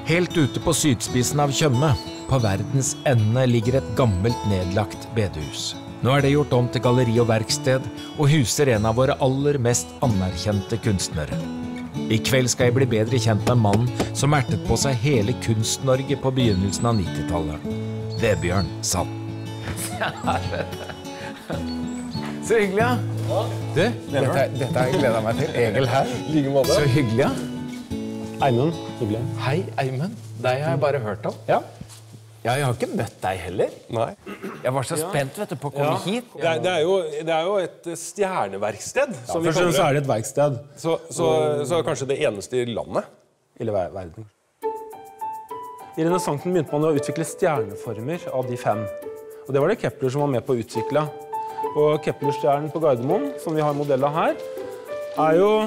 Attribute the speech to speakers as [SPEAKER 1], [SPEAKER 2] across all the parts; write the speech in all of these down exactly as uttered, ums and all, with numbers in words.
[SPEAKER 1] Helt ute på sydspissen av Tjøme, på verdens ende, ligger et gammelt nedlagt bedehus. Nå er det gjort om til galleri og verksted, og huser en av våre aller mest anerkjente kunstnere. I kveld skal jeg bli bedre kjent med mannen som ertet på seg hele Kunst-Norge på begynnelsen av nittitallet. Vebjørn Sand. Så hyggelig, ja. Du, dette, dette har jeg gledet meg til. Egil her.
[SPEAKER 2] Like måte.
[SPEAKER 1] Så hyggelig, ja.
[SPEAKER 2] Eimund, hyggelig.
[SPEAKER 1] Hei, Eimund. Deg har jeg bare hørt om.
[SPEAKER 2] Ja.
[SPEAKER 1] Ja, jeg har ikke møtt deg heller.
[SPEAKER 2] Nei.
[SPEAKER 1] Jeg var så spent, vet du, på å komme
[SPEAKER 2] Ja.
[SPEAKER 1] hit.
[SPEAKER 2] Det er, det, er jo, det er jo et stjerneverksted, som vi
[SPEAKER 3] Først og
[SPEAKER 2] kaller
[SPEAKER 3] fremst så
[SPEAKER 2] det.
[SPEAKER 3] er det et verksted.
[SPEAKER 2] Så, så, så er det kanskje det eneste i landet.
[SPEAKER 3] Eller ver- verden. I renessansen begynte man å utvikle stjerneformer av de fem. Og det var det Kepler som var med på å utvikle. Og Kepler-stjernen på Gardermoen, som vi har modeller her, er jo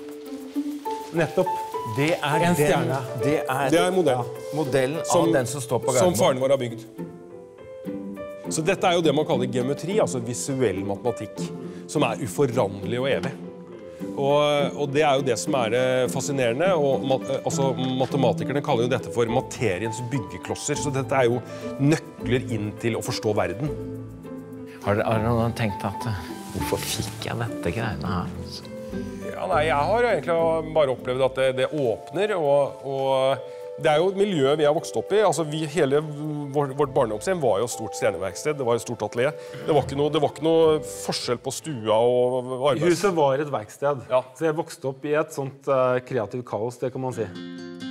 [SPEAKER 3] nettopp
[SPEAKER 1] Det er
[SPEAKER 3] en
[SPEAKER 1] den-
[SPEAKER 3] stjerne.
[SPEAKER 1] Det er,
[SPEAKER 2] Det er modellen.
[SPEAKER 1] modellen
[SPEAKER 2] Som-
[SPEAKER 1] av den som står på
[SPEAKER 2] Som
[SPEAKER 1] Gardermoen.
[SPEAKER 2] faren vår har bygd. Så dette er jo det man kaller geometri, altså visuell matematikk, som er uforanderlig og evig. Og, og det er jo det som er det fascinerende, og mat, altså, matematikerne kaller jo dette for materiens byggeklosser, så dette er jo nøkler inn til å forstå verden.
[SPEAKER 1] Har dere har dere noen tenkt at hvorfor fikk jeg dette greiene her?
[SPEAKER 2] Ja, nei, jeg har egentlig bare opplevd at det, det åpner, og, og det er jo et miljø vi har vokst opp i. Altså, vi, hele vår, vårt barndomshjem var jo et stort stjerneverksted, det var et stort atelier. Det var ikke noe, det var ikke noe forskjell på stua og arbeids...
[SPEAKER 3] Huset var et verksted.
[SPEAKER 2] Ja.
[SPEAKER 3] Så jeg vokste opp i et sånt uh, kreativt kaos, det kan man si.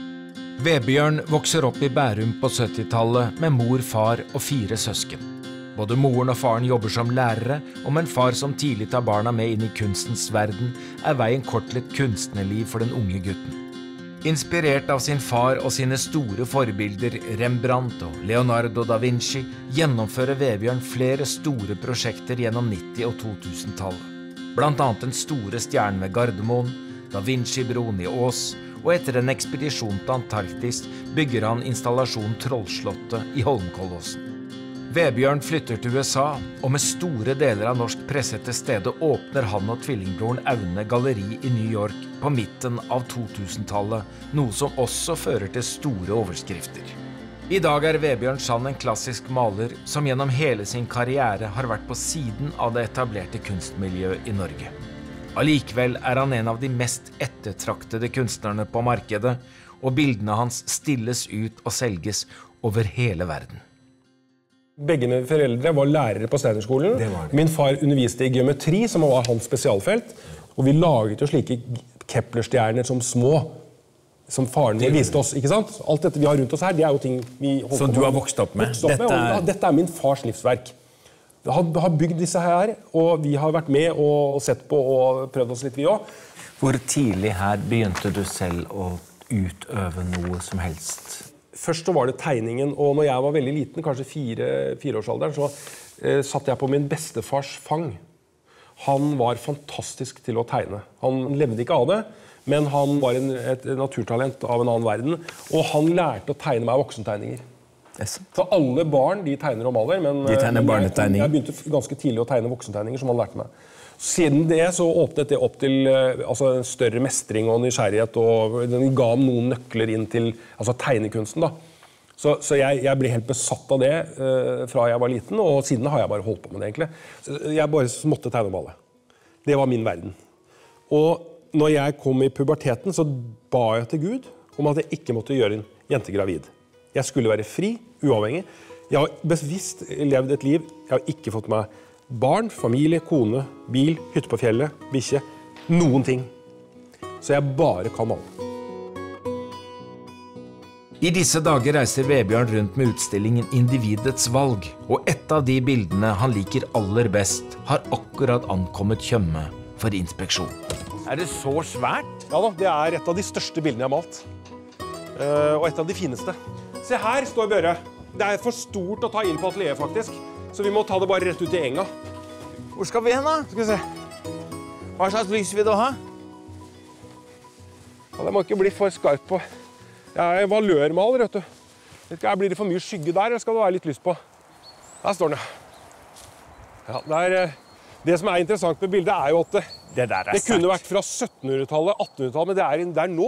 [SPEAKER 1] Vebjørn vokser opp i Bærum på syttitallet med mor, far og fire søsken. Både moren og faren jobber som lærere, og med en far som tidlig tar barna med inn i kunstens verden, er veien kort til et kunstnerliv for den unge gutten. Inspirert av sin far og sine store forbilder Rembrandt og Leonardo da Vinci, gjennomfører Vebjørn flere store prosjekter gjennom nitti- og totusentallet. Blant annet den store stjernen ved Gardermoen, Da Vinci-broen i Ås, og etter en ekspedisjon til Antarktis bygger han installasjon Trollslottet i Holmenkollåsen. Vebjørn flytter til U S A, og med store deler av norsk presse til stede åpner han og tvillingbroren Aune galleri i New York på midten av totusentallet, noe som også fører til store overskrifter. I dag er Vebjørn Sand en klassisk maler som gjennom hele sin karriere har vært på siden av det etablerte kunstmiljøet i Norge. Allikevel er han en av de mest ettertraktede kunstnerne på markedet, og bildene hans stilles ut og selges over hele verden.
[SPEAKER 2] Begge mine foreldre var lærere på Steinerskolen. Min far underviste i geometri, som var hans spesialfelt. Og vi laget jo slike Kepler-stjerner som små, som faren vår viste oss, ikke sant? Alt dette vi har rundt oss her, det er jo ting vi holder
[SPEAKER 1] Som
[SPEAKER 2] på
[SPEAKER 1] du
[SPEAKER 2] med.
[SPEAKER 1] har vokst opp med?
[SPEAKER 2] Vokst opp med,
[SPEAKER 1] Dette
[SPEAKER 2] og,
[SPEAKER 1] er-
[SPEAKER 2] ja, dette er min fars livsverk. Vi har, har bygd disse her, og vi har vært med og, og sett på og prøvd oss litt vi også.
[SPEAKER 1] Hvor tidlig her begynte du selv å utøve noe som helst?
[SPEAKER 2] Først så var det tegningen, og når jeg var veldig liten, kanskje fire, fireårsalderen, så eh, satt jeg på min bestefars fang. Han var fantastisk til å tegne. Han levde ikke av det, men han var en, et naturtalent av en annen verden, og han lærte å tegne meg voksentegninger.
[SPEAKER 1] Yes.
[SPEAKER 2] Så alle barn, de tegner og maler, men,
[SPEAKER 1] De tegner
[SPEAKER 2] men jeg,
[SPEAKER 1] barnetegning.
[SPEAKER 2] jeg begynte ganske tidlig å tegne voksentegninger, som han lærte meg. Siden det så åpnet det opp til eh, altså, en større mestring og nysgjerrighet, og den ga ham noen nøkler inn til altså, tegnekunsten. Da. Så, så jeg, jeg ble helt besatt av det eh, fra jeg var liten, og siden har jeg bare holdt på med det egentlig. Så jeg bare måtte tegne og male. Det var min verden. Og når jeg kom i puberteten, så ba jeg til Gud om at jeg ikke måtte gjøre en jente gravid. Jeg skulle være fri, uavhengig. Jeg har bevisst levd et liv. Jeg har ikke fått meg barn, familie, kone, bil, hytte på fjellet, bikkje. Noen ting. Så jeg bare kan male.
[SPEAKER 1] I disse dager reiser Vebjørn rundt med utstillingen Individets valg, og et av de bildene han liker aller best, har akkurat ankommet Tjøme for inspeksjon. Er det så svært?
[SPEAKER 2] Ja da, det er et av de største bildene jeg har malt. Eh, og et av de fineste. Se her står Børre. Det er for stort å ta inn på atelieret faktisk, så vi må ta det bare rett ut i enga.
[SPEAKER 1] Hvor skal vi hen da?
[SPEAKER 2] Skal vi se.
[SPEAKER 1] Hva slags lys vil du ha?
[SPEAKER 2] Ja, det må ikke bli for skarpt på. Jeg er valørmaler, vet du. Vet ikke, blir det for mye skygge der, eller skal det være litt lyst på? Der står den. Ja, det, er, det som er interessant med bildet er jo at det,
[SPEAKER 1] Det der er
[SPEAKER 2] det kunne vært fra syttenhundretallet, attenhundretallet, men det er, det er nå.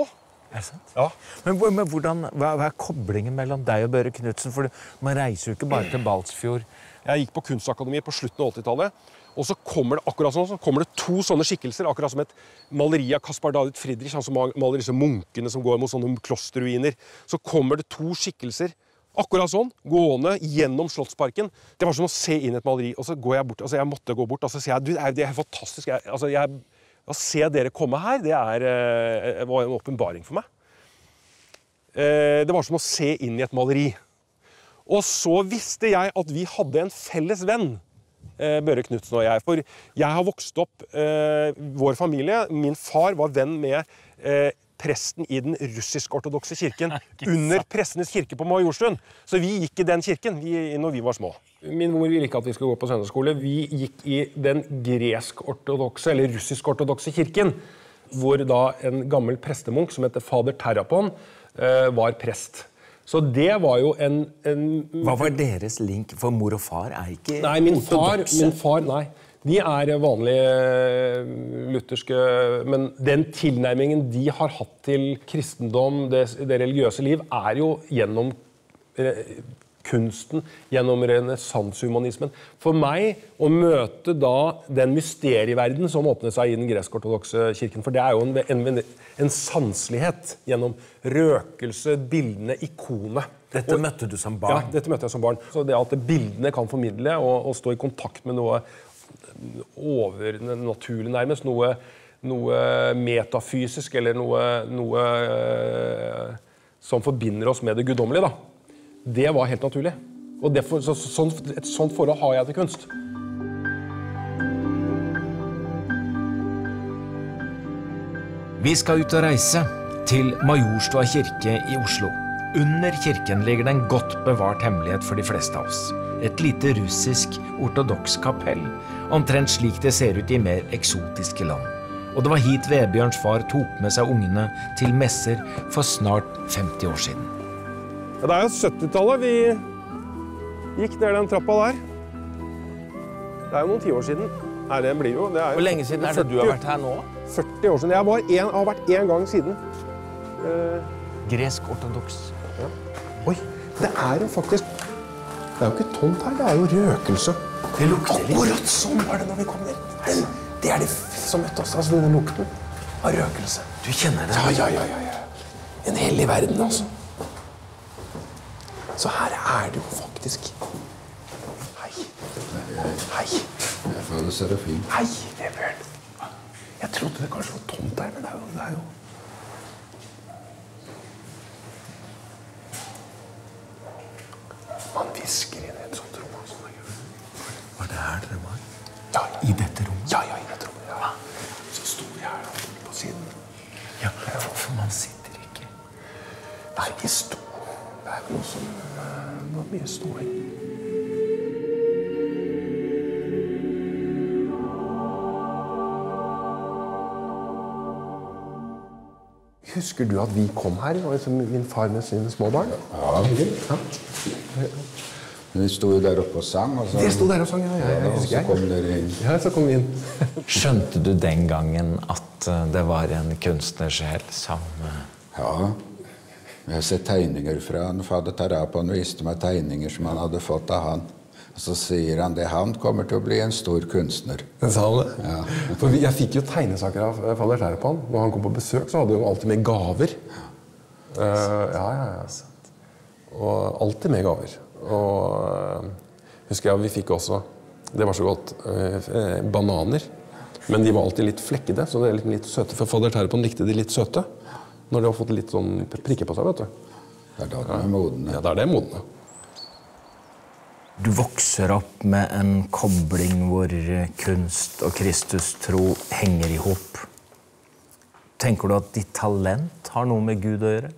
[SPEAKER 1] Er det sant?
[SPEAKER 2] Ja.
[SPEAKER 1] Men, men hvordan, hva, hva er koblingen mellom deg og Børre Knudsen? For man reiser jo ikke bare til Balsfjord.
[SPEAKER 2] Jeg gikk på Kunstakademiet på slutten av åttitallet, og så kommer det akkurat sånn, så kommer det to sånne skikkelser, akkurat som et maleri av Caspar David Friedrich, han som maler disse munkene som går mot sånne klosterruiner. Så kommer det to skikkelser, akkurat sånn, gående gjennom Slottsparken. Det var som å se inn i et maleri, og så går jeg bort, altså jeg måtte gå bort, og så sier jeg, du, det er fantastisk, jeg, altså jeg, å se dere komme her, det er, eh, var en åpenbaring for meg. Eh, det var som å se inn i et maleri. Og så visste jeg at vi hadde en felles venn, eh, Børre Knudsen og jeg. For jeg har vokst opp, eh, vår familie, min far var venn med eh, presten i den russisk-ortodokse kirken, under prestenes kirke på Majorstuen. Så vi gikk i den kirken vi, når vi var små. Min mor ville ikke at vi skulle gå på søndagsskole. Vi gikk i den gresk-ortodokse, eller russisk-ortodokse kirken, hvor da en gammel prestemunk som heter Fader Terrapon eh, var prest. Så det var jo en, en...
[SPEAKER 1] Hva var deres link? For mor og far er ikke
[SPEAKER 2] Nei, min far, min far, nei. De er vanlige lutherske, men den tilnærmingen de har hatt til kristendom, det, det religiøse liv, er jo gjennom eh, kunsten, gjennom renessansehumanismen. For meg å møte da den mysterieverden som åpnet seg i den gresk-ortodokse kirken, for det er jo en, en, en sanselighet gjennom røkelse, bildene, ikonene.
[SPEAKER 1] Dette og, møtte du som barn?
[SPEAKER 2] Ja, dette møtte jeg som barn. Så det at bildene kan formidle og, og stå i kontakt med noe overnaturlig nærmest, noe, noe metafysisk, eller noe, noe som forbinder oss med det guddommelige, da. Det var helt naturlig. Og derfor, så, så, et sånt forhold har jeg til kunst.
[SPEAKER 1] Vi skal ut og reise til Majorstua kirke i Oslo. Under kirken ligger det en godt bevart hemmelighet for de fleste av oss. Et lite russisk ortodoks kapell, omtrent slik det ser ut i mer eksotiske land. Og det var hit Vebjørns far tok med seg ungene til messer for snart femti år siden.
[SPEAKER 2] Ja, det er jo syttitallet vi gikk ned den trappa der. Det er jo noen tiår siden. Nei, det blir jo... Det er jo
[SPEAKER 1] Hvor lenge siden er det du har vært her nå?
[SPEAKER 2] førti år siden. Jeg var en, har vært en gang siden. Uh,
[SPEAKER 1] Gresk-ortodoks.
[SPEAKER 2] Ja. Oi, det er jo faktisk... Det er jo ikke tomt her, det er jo røkelse.
[SPEAKER 1] Det lukter litt.
[SPEAKER 2] Akkurat sånn var det når vi kom ned. Den, det er det som møtte oss, altså denne lukten av røkelse.
[SPEAKER 1] Du kjenner det?
[SPEAKER 2] Ja, ja, ja, ja, ja. En hellig verden, altså. Så her er det jo faktisk... Hei. Hei.
[SPEAKER 4] Jeg får det Serafin.
[SPEAKER 2] Hei, Vebjørn. Jeg trodde det kanskje var tomt her, men det er jo... Det er jo... Man visker inn i et sånt rom. Altså.
[SPEAKER 1] Var det her dere var?
[SPEAKER 2] Ja, ja.
[SPEAKER 1] I dette rommet?
[SPEAKER 2] Ja, ja, i dette rommet, ja. Så sto vi her da, på siden.
[SPEAKER 1] Ja, for man sitter ikke.
[SPEAKER 2] Nei, de sto. Det er jo noe som... Det var mye ståing. Husker du at vi kom her? Det var liksom min far med sine små barn.
[SPEAKER 4] Ja, ja. Vi sto jo der oppe og sang. Og så,
[SPEAKER 2] det sto der og sang, ja. ja, ja,
[SPEAKER 4] og så kom dere inn.
[SPEAKER 2] Ja, så kom vi inn.
[SPEAKER 1] Skjønte du den gangen at det var en kunstnersjel som...
[SPEAKER 4] Ja, jeg har sett tegninger fra han. Fader Terrapon viste meg tegninger som han hadde fått av han. Og så sier han det, han kommer til å bli en stor kunstner.
[SPEAKER 2] Den sa han det?
[SPEAKER 4] Ja.
[SPEAKER 2] For jeg fikk jo tegnesaker av Fader Terrapon. Når han kom på besøk, så hadde han alltid med gaver. Uh, ja, ja, ja. Og alltid med gaver. Og husker jeg, vi fikk også, det var så godt, uh, bananer. Men de var alltid litt flekkede, så det er litt, litt søte. For Fader Terrapon likte de litt søte. Når de har fått litt sånn prikker på seg, vet du.
[SPEAKER 4] Det er da de er modne.
[SPEAKER 2] Ja, det er det modne.
[SPEAKER 1] Du vokser opp med en kobling hvor kunst og Kristustro henger i hop. Tenker du at ditt talent har noe med Gud å gjøre?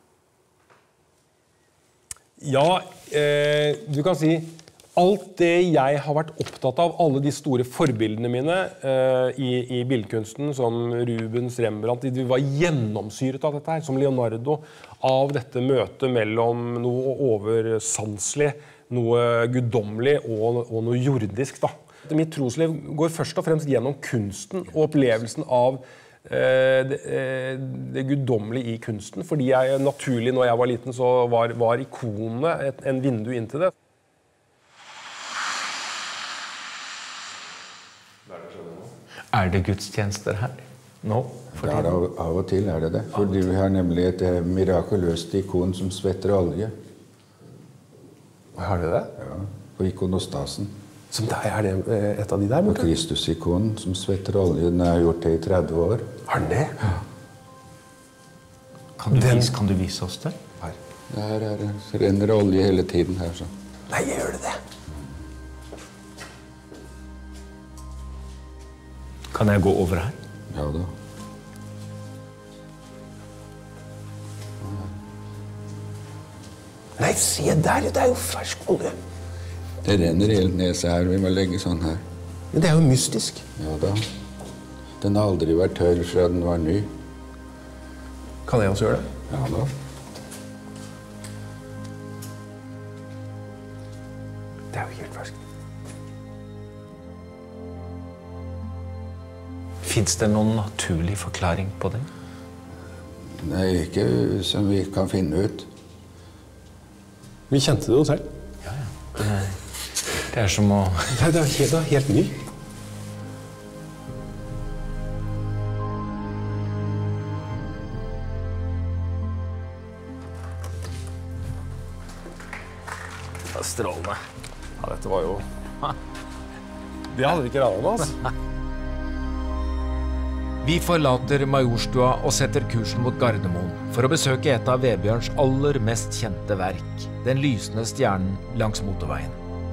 [SPEAKER 2] Ja, eh, du kan si alt det jeg har vært opptatt av, alle de store forbildene mine eh, i, i billedkunsten, som Rubens, Rembrandt, de var gjennomsyret av dette her, som Leonardo, av dette møtet mellom noe oversanselig, noe guddommelig og, og noe jordisk, da. Mitt trosliv går først og fremst gjennom kunsten og opplevelsen av det, det guddommelige i kunsten, fordi jeg naturlig, når jeg var liten, så var, var ikonene et, en vindu inn til det.
[SPEAKER 1] Er det gudstjenester her? Nå?
[SPEAKER 4] Ja, av, av og til er det det. Fordi vi har nemlig et mirakuløst ikon som svetter olje.
[SPEAKER 2] Har du det?
[SPEAKER 4] Ja, på ikonostasen.
[SPEAKER 2] Som der, er det et av de der?
[SPEAKER 4] Og Kristus-ikonen som svetter olje. Den har gjort det i tretti år.
[SPEAKER 2] Har den det?
[SPEAKER 4] Ja.
[SPEAKER 1] Kan du, vise, kan du vise oss det?
[SPEAKER 4] Her. Der er, renner olje hele tiden her. Så.
[SPEAKER 2] Nei, gjør det det?
[SPEAKER 1] Kan jeg gå over her?
[SPEAKER 4] Ja da.
[SPEAKER 2] Nei, se der, det er jo fersk olje.
[SPEAKER 4] Det renner helt ned seg her, vi må legge sånn her.
[SPEAKER 2] Men det er jo mystisk.
[SPEAKER 4] Ja da. Den har aldri vært tørr fra den var ny.
[SPEAKER 2] Kan jeg også gjøre det?
[SPEAKER 4] Ja da.
[SPEAKER 2] Det er jo helt ferskt.
[SPEAKER 1] Finns det noen naturlig forklaring på det?
[SPEAKER 4] Nei, ikke som vi kan finne ut.
[SPEAKER 2] Vi kjente det jo selv.
[SPEAKER 1] Ja, ja. Det er, det er som å...
[SPEAKER 2] Nei, det er helt, det er helt ny.
[SPEAKER 1] Det er strålende.
[SPEAKER 2] Ja, dette var jo... Det hadde vi ikke radet med, altså.
[SPEAKER 1] Vi forlater Majorstua og setter kursen mot Gardermoen for å besøke et av Vebjørns aller mest kjente verk, den lysende stjernen langs motorveien.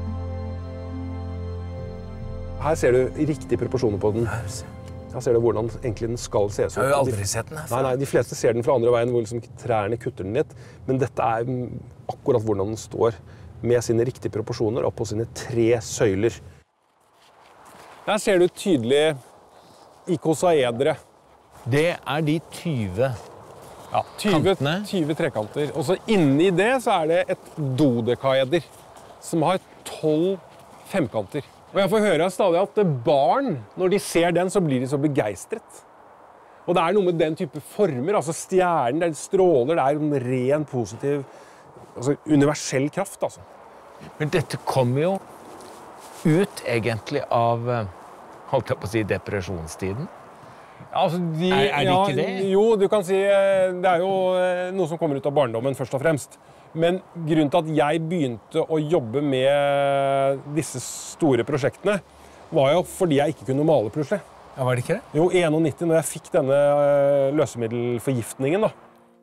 [SPEAKER 2] Her ser du riktige proporsjoner på den. Her ser du hvordan egentlig den skal se ut.
[SPEAKER 1] Jeg har jo aldri sett den her.
[SPEAKER 2] Nei, nei, de fleste ser den fra andre veien hvor liksom trærne kutter den litt, men dette er akkurat hvordan den står med sine riktige proporsjoner og på sine tre søyler. Der ser du tydelig ikosaedre.
[SPEAKER 1] Det er de tyve
[SPEAKER 2] ja, tyve, tyve trekanter. Og så inni det så er det et dodekaeder som har tolv femkanter. Og jeg får høre stadig at barn, når de ser den, så blir de så begeistret. Og det er noe med den type former, altså stjernen, det er stråler, det er en ren, positiv, altså universell kraft, altså.
[SPEAKER 1] Men dette kommer jo ut egentlig av, holdt jeg på å si, depresjonstiden.
[SPEAKER 2] Altså, de,
[SPEAKER 1] er, er det ikke det?
[SPEAKER 2] Ja, jo, du kan si, det er jo noe som kommer ut av barndommen først og fremst. Men grunnen til at jeg begynte å jobbe med disse store prosjektene, var jo fordi jeg ikke kunne male plutselig.
[SPEAKER 1] Ja, var det ikke det?
[SPEAKER 2] Jo, i nittien, når jeg fikk denne løsemiddelforgiftningen da.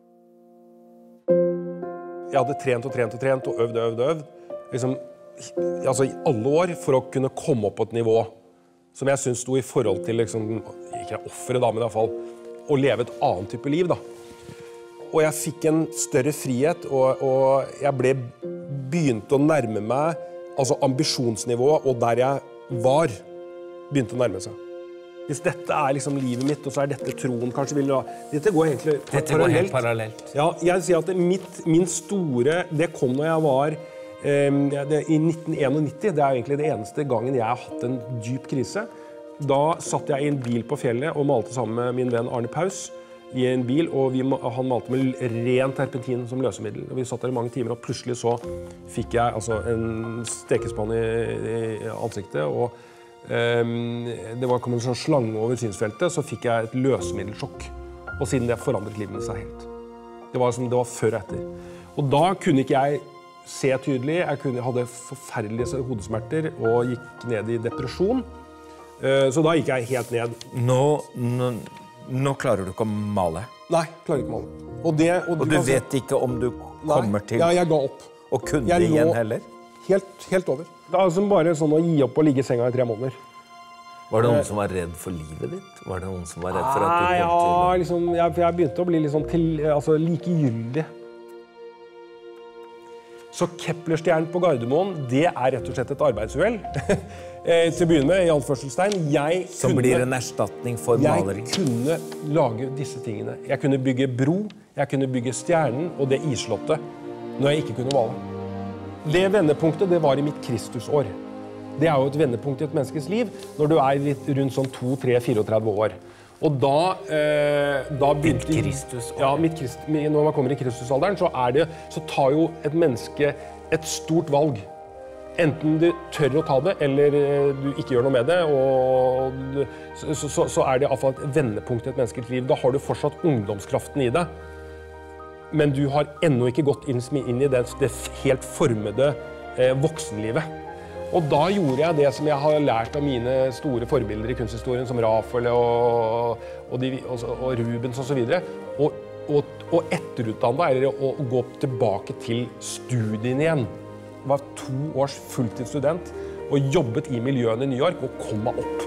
[SPEAKER 2] Jeg hadde trent og trent og trent og øvd og øvd og øvd. Liksom, altså i alle år for å kunne komme opp på et nivå som jeg synes sto i forhold til, liksom, ikke offeret da, men i hvert fall, å leve et annet type liv da. Og jeg fikk en større frihet, og, og jeg ble begynte å nærme meg, altså ambisjonsnivået, og der jeg var, begynte å nærme seg. Hvis dette er liksom livet mitt, og så er dette troen, kanskje vil du ha... Dette går egentlig
[SPEAKER 1] dette parallelt. Går helt parallelt.
[SPEAKER 2] Ja, jeg sier at mitt, min store, det kom når jeg var eh, det, i nitten nittien, det er egentlig det eneste gangen jeg har hatt en dyp krise. Da satt jeg i en bil på fjellet og malte sammen med min venn Arne Paus, i en bil, og vi, han malte med ren terpentin som løsemiddel. Vi satt der i mange timer, og plutselig så fikk jeg altså, en stekespann i, i ansiktet, og um, det var kom en sånn slange over synsfeltet, så fikk jeg et løsemiddelsjokk. Og siden det forandret livet seg helt. Det var som det var før og etter. Og da kunne ikke jeg se tydelig, jeg kunne, hadde forferdelige hodesmerter og gikk ned i depresjon. Uh, så da gikk jeg helt ned.
[SPEAKER 1] Nå... nå... Nå klarer du ikke å male.
[SPEAKER 2] Nei, klarer ikke å male. Og, det, og,
[SPEAKER 1] og du, du vet si... ikke om du kommer
[SPEAKER 2] Nei,
[SPEAKER 1] til
[SPEAKER 2] ja, jeg ga opp.
[SPEAKER 1] Å kunne
[SPEAKER 2] jeg
[SPEAKER 1] det igjen
[SPEAKER 2] lå...
[SPEAKER 1] heller?
[SPEAKER 2] Helt, helt over. Det er altså bare sånn å gi opp og ligge i senga i tre måneder.
[SPEAKER 1] Var det noen som var redd for livet ditt? Var det noen som var redd for at du kom
[SPEAKER 2] Nei, ja,
[SPEAKER 1] til...
[SPEAKER 2] liksom, jeg, jeg begynte å bli liksom til, altså, likegyldig. Så Kepler-stjernen på Gardermoen, det er rett og slett et arbeidsuhell. eh, til å begynne med, i anførselstegn. Jeg
[SPEAKER 1] Som
[SPEAKER 2] kunne,
[SPEAKER 1] blir en erstatning for maleri.
[SPEAKER 2] Jeg kunne lage disse tingene. Jeg kunne bygge bro, jeg kunne bygge stjernen og det islottet når jeg ikke kunne male. Det vendepunktet, det var i mitt Kristusår. Det er jo et vendepunkt i et menneskes liv når du er litt rundt sånn to, tre, fireogtredve år. Og da, eh, da begynte...
[SPEAKER 1] Kristus.
[SPEAKER 2] Ja, midt Krist, når man kommer i Kristusalderen, så, er det, så tar jo et menneske et stort valg. Enten du tør å ta det, eller du ikke gjør noe med det, og du, så, så, så er det i hvert fall et vendepunkt i et menneskets liv. Da har du fortsatt ungdomskraften i deg, men du har ennå ikke gått inn, inn i det, det helt formede eh, voksenlivet. Og da gjorde jeg det som jeg har lært av mine store forbilder i kunsthistorien, som Rafael og, og, de, og, og Rubens og så videre, og, og, og etterutdannet, eller å, å gå tilbake til studien igjen. Jeg var to års fulltidsstudent og jobbet i miljøene i New York og kom meg opp.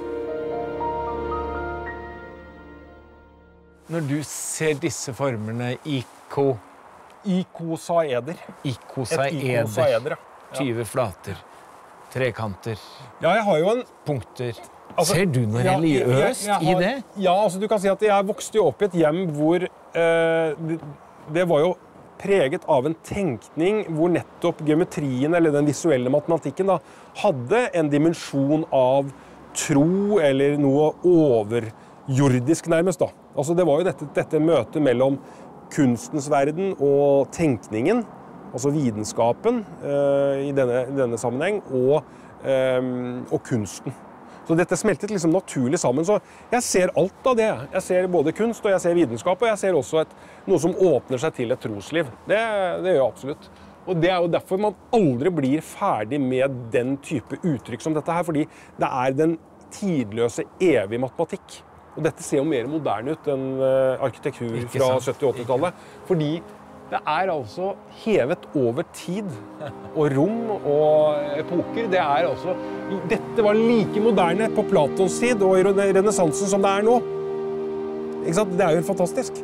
[SPEAKER 1] Når du ser disse formene, iko...
[SPEAKER 2] Ikosaeder.
[SPEAKER 1] Ikosaeder.
[SPEAKER 2] Ikosaeder, ja.
[SPEAKER 1] tyve flater. Trekanter,
[SPEAKER 2] Ja, jeg har jo en...
[SPEAKER 1] punkter.
[SPEAKER 2] Altså,
[SPEAKER 1] Ser du noe
[SPEAKER 2] ja, jeg-
[SPEAKER 1] religiøst
[SPEAKER 2] jeg- jeg har-
[SPEAKER 1] i det?
[SPEAKER 2] Ja, altså du kan si at jeg vokste jo opp i et hjem hvor eh, det, det var jo preget av en tenkning hvor nettopp geometrien, eller den visuelle matematikken, da, hadde en dimensjon av tro eller noe overjordisk nærmest. Da. Altså, det var jo dette, dette møtet mellom kunstens verden og tenkningen, altså vitenskapen eh, i, denne, i denne sammenheng, og, eh, og kunsten. Så dette smeltet liksom naturlig sammen. Så jeg ser alt av det. Jeg ser både kunst, og jeg ser vitenskap, og jeg ser også et, noe som åpner seg til et trosliv. Det, det gjør jeg absolutt. Og det er jo derfor man aldri blir ferdig med den type uttrykk som dette her, fordi det er den tidløse, evige matematikk. Og dette ser jo mer moderne ut enn arkitektur fra sytti- og åttitallet, fordi det er altså hevet over tid og rom og epoker. Det er altså, dette var like moderne på Platons tid og i renessansen som det er nå. Ikke sant? Det er jo helt fantastisk.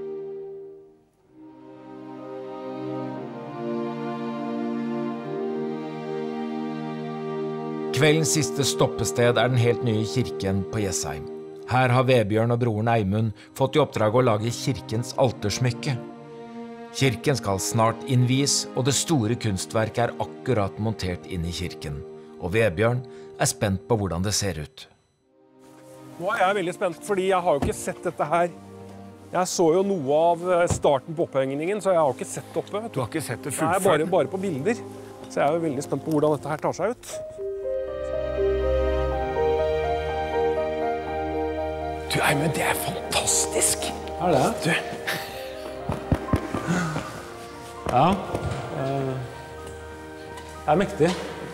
[SPEAKER 1] Kveldens siste stoppested er den helt nye kirken på Jessheim. Her har Vebjørn og broren Eimund fått i oppdrag å lage kirkens altersmykke. Kirken skal snart innvies, og det store kunstverket er akkurat montert inn i kirken. Og Vebjørn er spent på hvordan det ser ut.
[SPEAKER 2] Nå er jeg veldig spent, fordi jeg har jo ikke sett dette her. Jeg så jo noe av starten på opphengningen, så jeg har jo ikke sett det oppe.
[SPEAKER 1] Du har ikke sett det
[SPEAKER 2] Nei, bare, bare på bilder. Så jeg er jo veldig spent på hvordan dette her tar seg ut. Du, Eimund, det er fantastisk!
[SPEAKER 3] Er det?
[SPEAKER 2] Du,
[SPEAKER 3] Ja. Eh, det er mektig.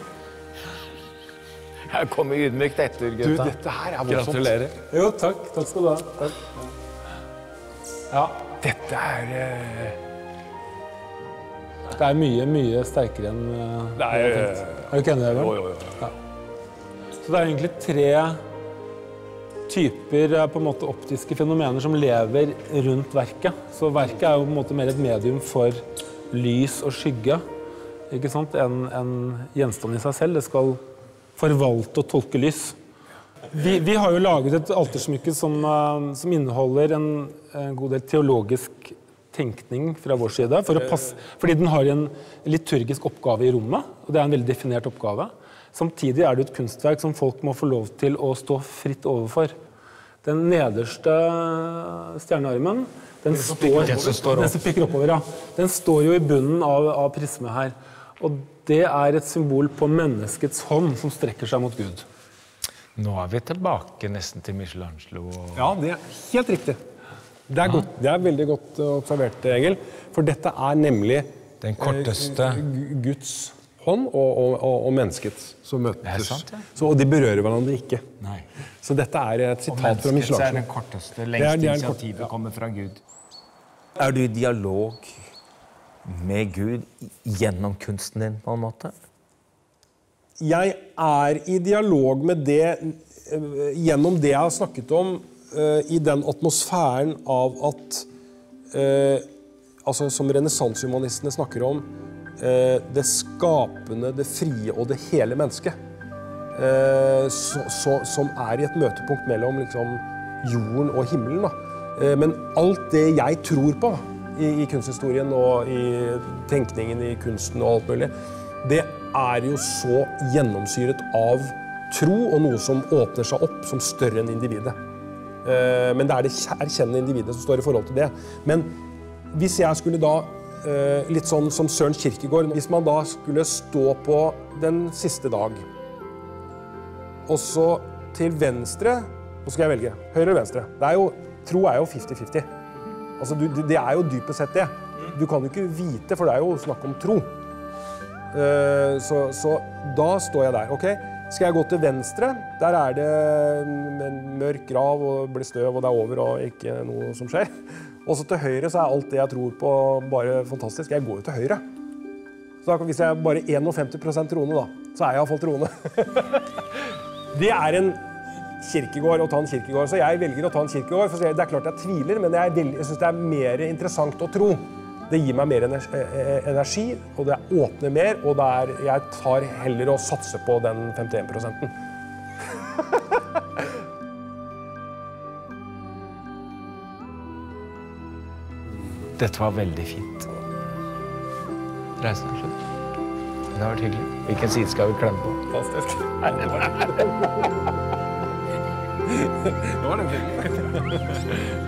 [SPEAKER 1] Jeg kommer ydmykt etter,
[SPEAKER 2] du,
[SPEAKER 1] gutta.
[SPEAKER 2] dette her er voldsomt.
[SPEAKER 1] Gratulerer.
[SPEAKER 3] Jo, takk. Takk skal du ha. Takk. Ja,
[SPEAKER 2] Dette er... eh,
[SPEAKER 3] det er mye, mye sterkere enn uh,
[SPEAKER 2] Det er...
[SPEAKER 3] jeg hadde tenkt. Er du ikke enig, Even?
[SPEAKER 2] Jo, jo, jo.
[SPEAKER 3] Så det er egentlig tre typer eh, på en måte optiske fenomener som lever rundt verket. Så verket er jo på en måte mer et medium for lys og skygge, ikke sant? En, en gjenstand i seg selv. Det skal forvalte og tolke lys. Vi, vi har jo laget et altersmykke som, uh, som inneholder en, en god del teologisk tenkning fra vår side, for å passe, fordi den har en liturgisk oppgave i rommet, og det er en veldig definert oppgave. Samtidig er det et kunstverk som folk må få lov til å stå fritt overfor. Den nederste stjernearmen, den, står,
[SPEAKER 1] den som står opp.
[SPEAKER 3] den som pikker oppover, ja. Den står jo i bunnen av, av prismet her. Og det er et symbol på menneskets hånd som strekker seg mot Gud.
[SPEAKER 1] Nå er vi tilbake nesten til Michelangelo. Og...
[SPEAKER 2] Ja, det er helt riktig. Det er, godt, det er veldig godt observert, Egil. For dette er nemlig
[SPEAKER 1] Den korteste.
[SPEAKER 2] eh, Guds hånd og, og, og, og menneskets som møtes.
[SPEAKER 1] Det er sant, ja.
[SPEAKER 2] Så, og de berører hverandre ikke.
[SPEAKER 1] Nei.
[SPEAKER 2] Så dette er et
[SPEAKER 1] Og
[SPEAKER 2] sitat fra
[SPEAKER 1] mennesket er
[SPEAKER 2] Michelangelo.
[SPEAKER 1] den korteste,
[SPEAKER 2] Det er-
[SPEAKER 1] lengste
[SPEAKER 2] det er den
[SPEAKER 1] initiativet
[SPEAKER 2] korte, ja.
[SPEAKER 1] kommer fra Gud.
[SPEAKER 5] Er du i dialog med Gud gjennom kunsten din, på en måte?
[SPEAKER 2] Jeg er i dialog med det eh, gjennom det jeg har snakket om eh, i den atmosfæren av at eh, altså som renessansehumanistene snakker om eh, det skapende, det frie og det hele mennesket eh, så, så, som er i et møtepunkt mellom liksom, jorden og himmelen da. Eh, men alt det jeg tror på i, i kunsthistorien og i tenkningen i kunsten og alt mulig, det er jo så gjennomsyret av tro og noe som åpner seg opp som større enn individet. Eh, men det er det erkjennende individet som står i forhold til det. Men hvis jeg skulle da, eh, litt sånn som Søren Kierkegaard, hvis man da skulle stå på den siste dag, og så til venstre, så skal jeg velge høyre eller venstre. Det er jo, tro er jo femti femti. Altså, du, det er jo dypest sett det. Du kan jo ikke vite, for det er jo snakk om tro. Uh, så, så da står jeg der. Ok, skal jeg gå til venstre? Der er det en mørk grav og blir støv, og det er over og ikke noe som skjer. Og så til høyre så er alt det jeg tror på bare fantastisk. Jeg går jo til høyre. Så da, hvis jeg er bare femtién prosent troende, da, så er jeg i hvert fall troende. Det er en Kierkegaard å ta en Kierkegaard, så jeg velger å ta en Kierkegaard. For det er klart jeg tviler, men jeg, velger, jeg synes det er mer interessant å tro. Det gir meg mer energi, og det åpner mer, og det er, jeg tar heller å satse på den femtién prosenten.
[SPEAKER 1] Dette var veldig fint. Reisen er slutt. Det har vært hyggelig. Hvilken side skal vi klemme på?
[SPEAKER 2] Fantastisk.
[SPEAKER 1] Nei, det var det.
[SPEAKER 2] Det var det.